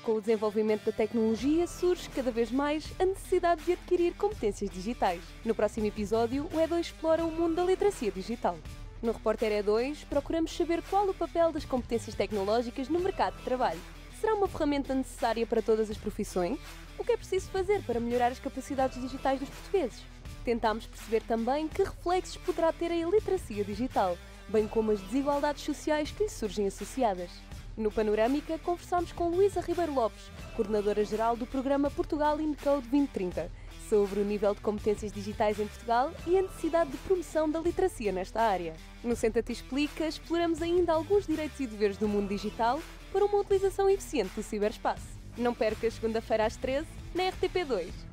Com o desenvolvimento da tecnologia, surge cada vez mais a necessidade de adquirir competências digitais. No próximo episódio, o E2 explora o mundo da literacia digital. No Repórter E2, procuramos saber qual o papel das competências tecnológicas no mercado de trabalho. Será uma ferramenta necessária para todas as profissões? O que é preciso fazer para melhorar as capacidades digitais dos portugueses? Tentámos perceber também que reflexos poderá ter a iliteracia digital, bem como as desigualdades sociais que lhe surgem associadas. No Panorâmica, conversámos com Luísa Ribeiro Lopes, coordenadora-geral do programa Portugal InCode 2030, sobre o nível de competências digitais em Portugal e a necessidade de promoção da literacia nesta área. No Senta-te Explica, exploramos ainda alguns direitos e deveres do mundo digital para uma utilização eficiente do ciberespaço. Não percas segunda-feira às 13, na RTP2.